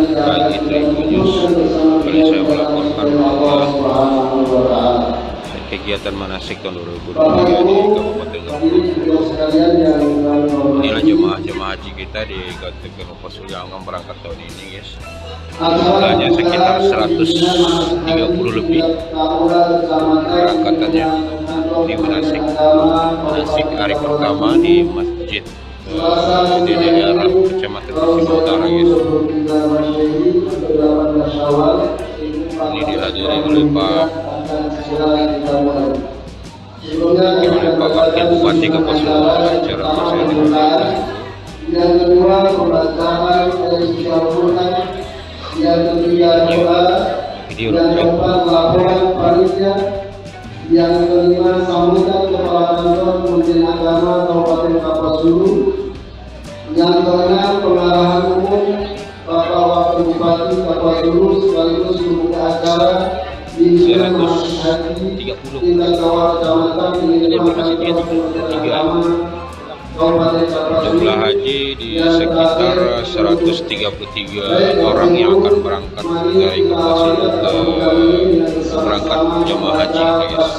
pagi 7 kali saya melaporkan kegiatan manasik tahun 2023 di Kabupaten Gampung. Inilah jemaah haji kita di Kabupaten Gampung yang akan berangkat tahun ini, guys. Jumlahnya sekitar 130 lebih berangkatannya di manasik hari pertama di masjid di daerah Kecamatan Sima Utara, guys. Ini dihadiri oleh Pak Wakil Bupati Kapuasulu acara masyarakat. Yang kedua, pembacaan dari Al-Quran. Yang ketiga, doa. Yang keempat, laporan panitia. Yang kelima, sambutan kepala kantor Kementerian Agama Kabupaten Kapuasulu. Yang keenam, pengarahan umum Bapak Wakil Bupati Kapuasulu sekaligus pembuka acara di tingkat kawal kecamatan jumlah haji di sekitar 133 orang yang akan berangkat dari Kapuasulu berangkat jemaah haji, guys.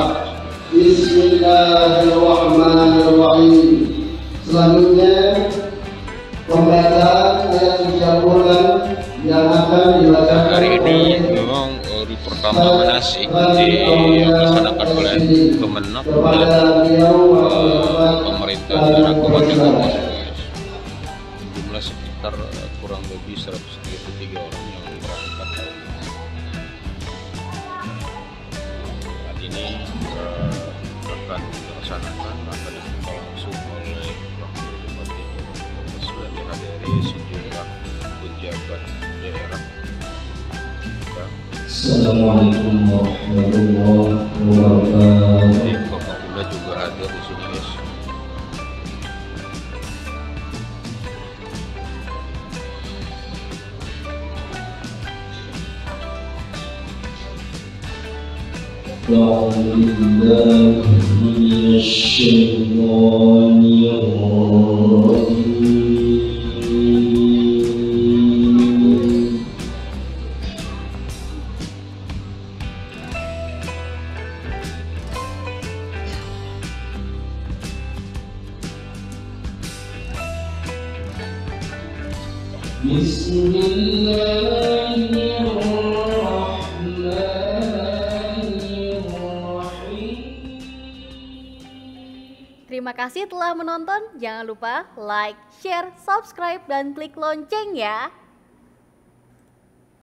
Bismillahirrahmanirrahim. Selanjutnya pembacaan ayat suci Al-Quran yang akan dibacakan hari ini memang hari pertama manasik dilaksanakan oleh Kemenak dan pemerintah daerah Kabupaten Kapuasulu. Jumlah sekitar kurang lebih 133 orang yang berangkat. Saat ini akan dilaksanakan akan dibuka langsung oleh Wakil Bupati sudah dihadiri sejumlah pejabat daerah. Assalamualaikum warahmatullahi wabarakatuh. Kapolda juga hadir di sini, guys. Terima kasih telah menonton. Jangan lupa like, share, subscribe, dan klik lonceng ya.